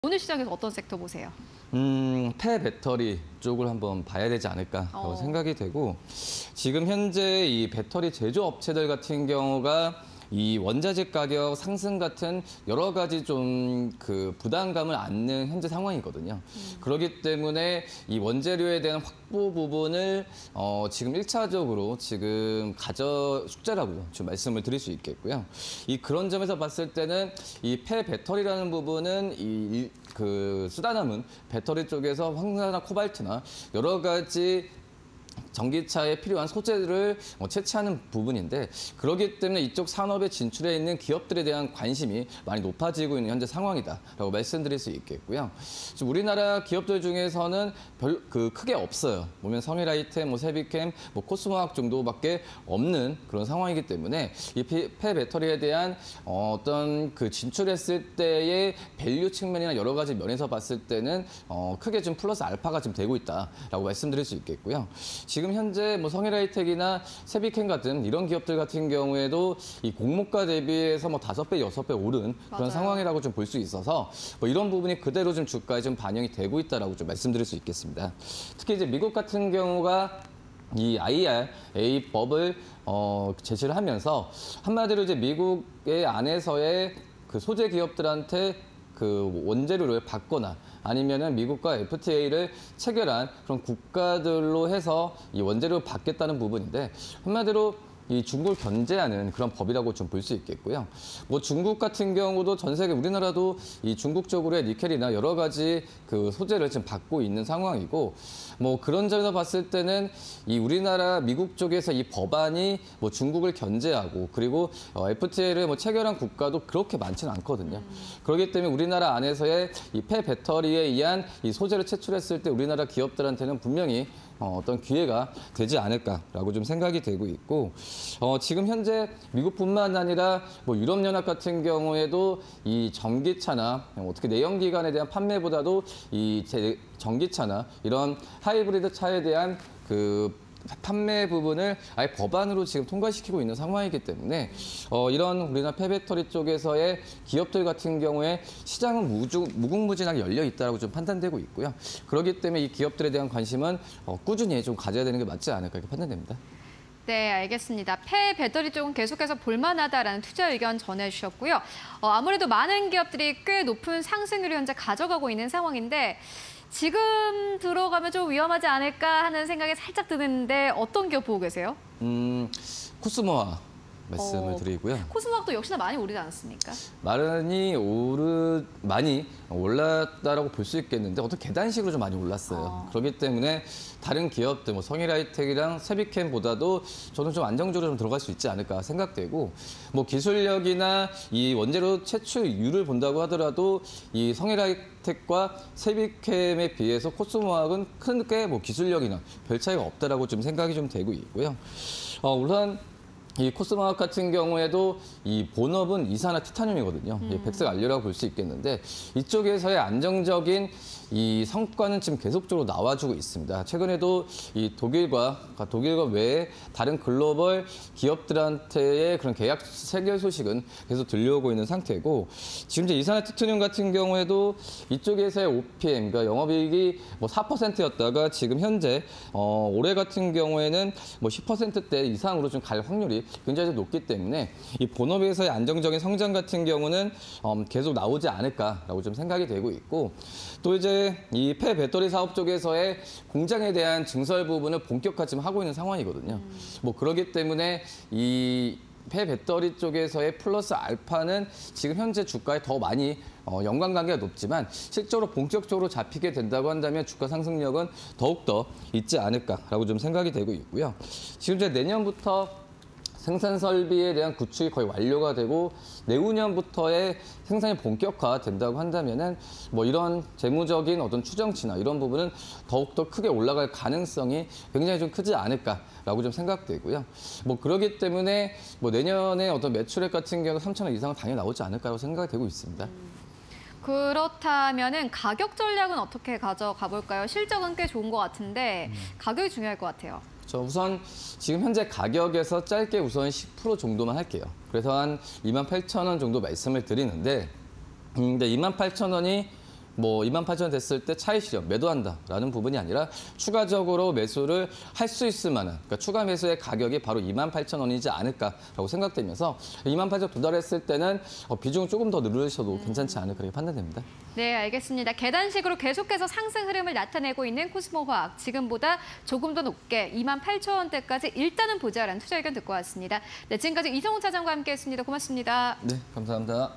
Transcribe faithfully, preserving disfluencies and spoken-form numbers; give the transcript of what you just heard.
오늘 시장에서 어떤 섹터 보세요? 음, 폐배터리 쪽을 한번 봐야 되지 않을까라고 어. 생각이 되고, 지금 현재 이 배터리 제조업체들 같은 경우가 이 원자재 가격 상승 같은 여러 가지 좀 그 부담감을 안는 현재 상황이거든요. 음. 그렇기 때문에 이 원재료에 대한 확보 부분을 어 지금 일차적으로 지금 가져 숙제라고 좀 말씀을 드릴 수 있겠고요. 이 그런 점에서 봤을 때는 이 폐배터리라는 부분은 이 그 쓰다 남은 배터리 쪽에서 황산이나 코발트나 여러 가지 전기차에 필요한 소재를 채취하는 부분인데, 그렇기 때문에 이쪽 산업에 진출해 있는 기업들에 대한 관심이 많이 높아지고 있는 현재 상황이다라고 말씀드릴 수 있겠고요. 지금 우리나라 기업들 중에서는 별 그 크게 없어요. 보면 성일아이템, 뭐 세비캠, 뭐 코스모학 정도밖에 없는 그런 상황이기 때문에 이 폐배터리에 대한 어, 어떤 그 진출했을 때의 밸류 측면이나 여러 가지 면에서 봤을 때는 어, 크게 좀 플러스 알파가 좀 되고 있다라고 말씀드릴 수 있겠고요. 지금 현재 뭐 성일아이텍이나 세비캠 같은 이런 기업들 같은 경우에도 이 공모가 대비해서 뭐 다섯 배, 여섯 배 오른 그런 맞아요. 상황이라고 좀 볼 수 있어서 뭐 이런 부분이 그대로 좀 주가에 좀 반영이 되고 있다라고 좀 말씀드릴 수 있겠습니다. 특히 이제 미국 같은 경우가 이 아이알에이법을 어, 제시를 하면서 한마디로 이제 미국의 안에서의 그 소재 기업들한테 그 원재료를 받거나 아니면은 미국과 에프티에이를 체결한 그런 국가들로 해서 이 원재료를 받겠다는 부분인데, 한마디로 이 중국을 견제하는 그런 법이라고 좀 볼 수 있겠고요. 뭐 중국 같은 경우도 전 세계 우리나라도 이 중국 쪽으로의 니켈이나 여러 가지 그 소재를 지금 받고 있는 상황이고, 뭐 그런 점에서 봤을 때는 이 우리나라 미국 쪽에서 이 법안이 뭐 중국을 견제하고 그리고 어, 에프티에이를 뭐 체결한 국가도 그렇게 많지는 않거든요. 음. 그렇기 때문에 우리나라 안에서의 이 폐배터리에 의한 이 소재를 채출했을 때 우리나라 기업들한테는 분명히 어, 어떤 기회가 되지 않을까라고 좀 생각이 되고 있고, 어, 지금 현재 미국뿐만 아니라 뭐 유럽연합 같은 경우에도 이 전기차나 어떻게 내연기관에 대한 판매보다도 이 제, 전기차나 이런 하이브리드 차에 대한 그 판매 부분을 아예 법안으로 지금 통과시키고 있는 상황이기 때문에 어, 이런 우리나라 폐배터리 쪽에서의 기업들 같은 경우에 시장은 무중, 무궁무진하게 열려 있다고 좀 판단되고 있고요. 그렇기 때문에 이 기업들에 대한 관심은 어, 꾸준히 좀 가져야 되는 게 맞지 않을까 이렇게 판단됩니다. 네, 알겠습니다. 폐배터리 쪽은 계속해서 볼만하다라는 투자 의견 전해주셨고요. 어, 아무래도 많은 기업들이 꽤 높은 상승률을 현재 가져가고 있는 상황인데, 지금 들어가면 좀 위험하지 않을까 하는 생각이 살짝 드는데 어떤 기업 보고 계세요? 음, 코스모화 말씀을 어, 드리고요. 코스모학도 역시나 많이 오르지 않았습니까? 많이 오르 많이 올랐다라고 볼 수 있겠는데 어떤 계단식으로 좀 많이 올랐어요. 어. 그렇기 때문에 다른 기업들, 뭐 성일아이텍이랑 세비캠보다도 저는 좀 안정적으로 좀 들어갈 수 있지 않을까 생각되고, 뭐 기술력이나 이 원재료 채취율을 본다고 하더라도 이 성일아이텍과 세비캠에 비해서 코스모학은 크게 뭐 기술력이나 별 차이가 없다라고 좀 생각이 좀 되고 있고요. 어, 우선 이 코스모학 같은 경우에도 이 본업은 이산화 티타늄이거든요. 음. 백색 안료라고 볼 수 있겠는데, 이쪽에서의 안정적인 이 성과는 지금 계속적으로 나와주고 있습니다. 최근에도 이 독일과 독일과 외에 다른 글로벌 기업들한테의 그런 계약 체결 소식은 계속 들려오고 있는 상태고, 지금 이제 이산화 티타늄 같은 경우에도 이쪽에서의 오피엠, 그러니까 영업이익이 뭐 사 퍼센트였다가 지금 현재 어, 올해 같은 경우에는 뭐 십 퍼센트대 이상으로 좀 갈 확률이 굉장히 높기 때문에 이 본업에서의 안정적인 성장 같은 경우는 음, 계속 나오지 않을까라고 좀 생각이 되고 있고, 또 이제 이 폐배터리 사업 쪽에서의 공장에 대한 증설 부분을 본격화 지금 하고 있는 상황이거든요. 음. 뭐 그렇기 때문에 이 폐배터리 쪽에서의 플러스 알파는 지금 현재 주가에 더 많이 어, 연관관계가 높지만 실제로 본격적으로 잡히게 된다고 한다면 주가 상승력은 더욱더 있지 않을까라고 좀 생각이 되고 있고요. 지금 이제 내년부터 생산 설비에 대한 구축이 거의 완료가 되고 내후년부터의 생산이 본격화된다고 한다면은 뭐 이런 재무적인 어떤 추정치나 이런 부분은 더욱더 크게 올라갈 가능성이 굉장히 좀 크지 않을까라고 좀 생각되고요. 뭐 그렇기 때문에 뭐 내년에 어떤 매출액 같은 경우 삼천억 이상은 당연히 나오지 않을까라고 생각이 되고 있습니다. 음. 그렇다면은 가격 전략은 어떻게 가져가 볼까요? 실적은 꽤 좋은 것 같은데 음. 가격이 중요할 것 같아요. 저 우선 지금 현재 가격에서 짧게 우선 십 퍼센트 정도만 할게요. 그래서 한 이만 팔천 원 정도 말씀을 드리는데, 음, 근데 이만 팔천 원이 뭐 이만 팔천 원 됐을 때 차익 실현, 매도한다라는 부분이 아니라 추가적으로 매수를 할 수 있을 만한, 그러니까 추가 매수의 가격이 바로 이만 팔천 원이지 않을까라고 생각되면서 이만 팔천 원 도달했을 때는 비중을 조금 더 늘리셔도 괜찮지 않을까 이렇게 판단됩니다. 네, 알겠습니다. 계단식으로 계속해서 상승 흐름을 나타내고 있는 코스모화학. 지금보다 조금 더 높게 이만 팔천 원대까지 일단은 보자라는 투자 의견 듣고 왔습니다. 네, 지금까지 이성훈 차장과 함께했습니다. 고맙습니다. 네, 감사합니다.